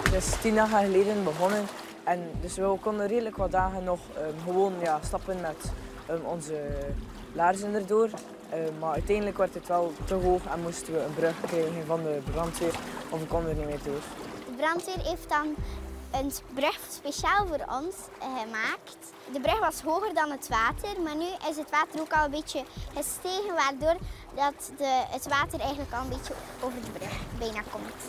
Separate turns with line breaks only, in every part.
Het is 10 dagen geleden begonnen en dus we konden redelijk wat dagen nog gewoon stappen met onze laarzen erdoor. Maar uiteindelijk werd het wel te hoog en moesten we een brug krijgen van de brandweer of we konden er niet meer door.
De brandweer heeft dan een brug speciaal voor ons gemaakt. De brug was hoger dan het water, maar nu is het water ook al een beetje gestegen, waardoor dat het water eigenlijk al een beetje over de brug bijna komt.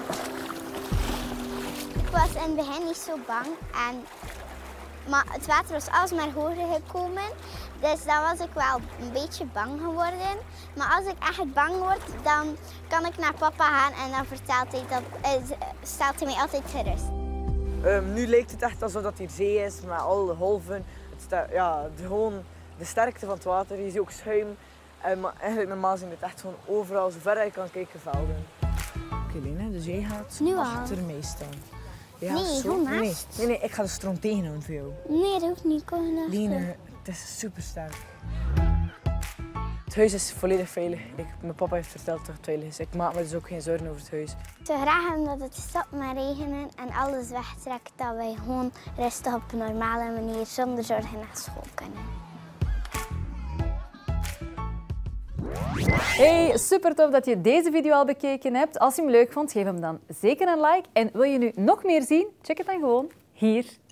Ik was in het begin niet zo bang, maar het water was alsmaar hoger gekomen. Dus dan was ik wel een beetje bang geworden. Maar als ik echt bang word, dan kan ik naar papa gaan en dan stelt hij mij altijd gerust.
Nu lijkt het echt alsof het hier zee is, met al de golven. Gewoon de sterkte van het water. Je ziet ook schuim. Maar eigenlijk normaal zien het echt gewoon overal, zover je kan kijken, velden. Oké, Lena, dus jij gaat
nu
achter mij staan. Ja,
nee, gewoon naast.
Nee, ik ga de stroom tegenhouden voor jou.
Nee, dat hoeft niet. Kom naast.
Lena, het is super sterk. Het huis is volledig veilig. Mijn papa heeft verteld dat het veilig is. Ik maak me dus ook geen zorgen over het huis.
Ik zou graag hebben dat het stopt met regenen en alles wegtrekt. Dat wij gewoon rustig op een normale manier zonder zorgen naar school kunnen.
Hey, super tof dat je deze video al bekeken hebt. Als je hem leuk vond, geef hem dan zeker een like. En wil je nu nog meer zien? Check het dan gewoon hier.